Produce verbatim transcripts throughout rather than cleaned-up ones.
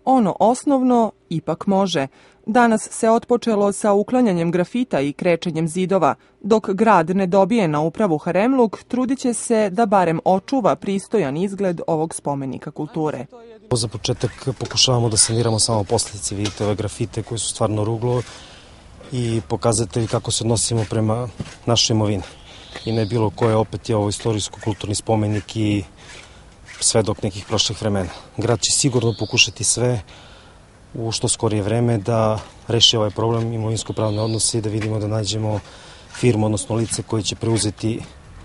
ono osnovno ipak može. Danas se otpočelo sa uklanjanjem grafita i krečenjem zidova. Dok grad ne dobije na upravu Haremluk, trudit će se da barem očuva pristojan izgled ovog spomenika kulture. Za početak pokušavamo da saniramo samo posljedice, vidite ove grafite koji su stvarno ruglo i pokazatelji kako se odnosimo prema našoj imovini. I ne bilo koje, opet je ovo istorijsko-kulturni spomenik i svedok nekih prošlih vremena. Grad će sigurno pokušati sve u što skorije vreme da reši ovaj problem imovinsko-pravne odnose i da vidimo da nađemo firmu, odnosno lice koje će preuzeti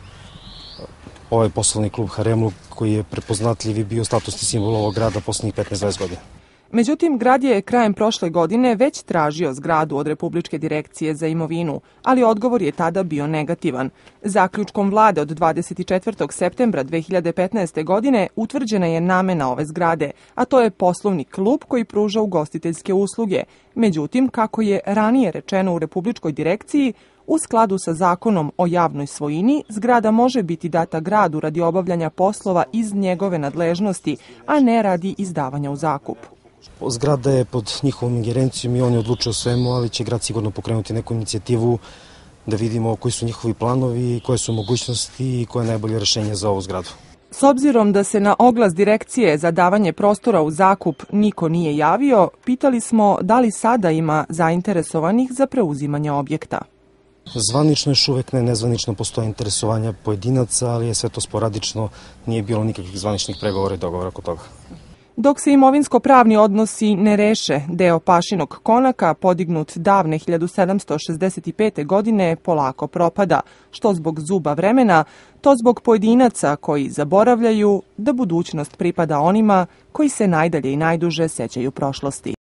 ovaj poslovni klub Haremluk koji je prepoznatljiv i bio statusni simbol ovog grada poslednjih petnaest do dvadeset godina. Međutim, grad je krajem prošle godine već tražio zgradu od Republičke direkcije za imovinu, ali odgovor je tada bio negativan. Zaključkom vlade od dvadeset četvrtog septembra dve hiljade petnaeste. godine utvrđena je namena ove zgrade, a to je poslovni klub koji pruža ugostiteljske usluge. Međutim, kako je ranije rečeno u Republičkoj direkciji, u skladu sa zakonom o javnoj svojini, zgrada može biti data gradu radi obavljanja poslova iz njegove nadležnosti, a ne radi izdavanja u zakup. Zgrada je pod njihovom ingerencijom i oni odlučuju o svemu, ali će grad sigurno pokrenuti neku inicijativu da vidimo koji su njihovi planovi, koje su mogućnosti i koje je najbolje rešenje za ovu zgradu. S obzirom da se na oglas direkcije za davanje prostora u zakup niko nije javio, pitali smo da li sada ima zainteresovanih za preuzimanje objekta. Zvanično još uvek ne, nezvanično postoje interesovanja pojedinaca, ali je sve to sporadično, nije bilo nikakvih zvaničnih pregovora i dogovora oko toga. Dok se imovinsko-pravni odnosi ne reše, deo Pašinog konaka, podignut davne hiljadu sedamsto šezdeset pete. godine, polako propada, što zbog zuba vremena, to zbog pojedinaca koji zaboravljaju da budućnost pripada onima koji se najdalje i najduže sećaju prošlosti.